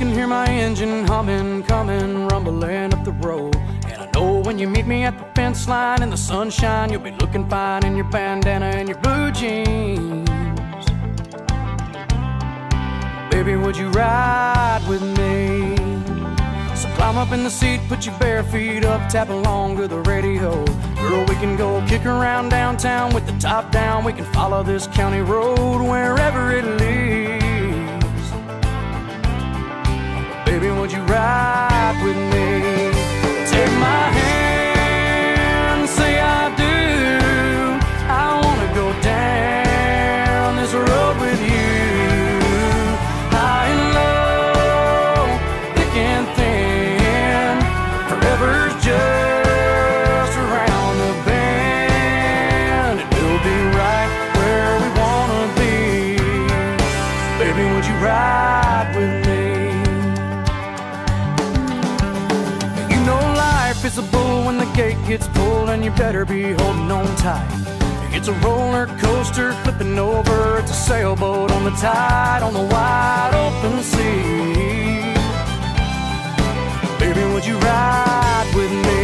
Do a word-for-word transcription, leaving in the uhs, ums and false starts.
can hear my engine humming, coming, rumbling up the road. And I know when you meet me at the fence line in the sunshine, you'll be looking fine in your bandana and your blue jeans. Baby, would you ride with me? So climb up in the seat, put your bare feet up, tap along to the radio. Girl, we can go kick around downtown with the top down. We can follow this county road wherever it leads. Baby, would you ride with me? Take my hand, say I do. I wanna go down this road with you. High and low, thick and thin, forever's just around the bend. And we'll be right where we wanna be. Baby, would you ride with me? It's a bull when the gate gets pulled, and you better be holding on tight. It's a roller coaster flipping over, it's a sailboat on the tide, on the wide open sea. Baby, would you ride with me?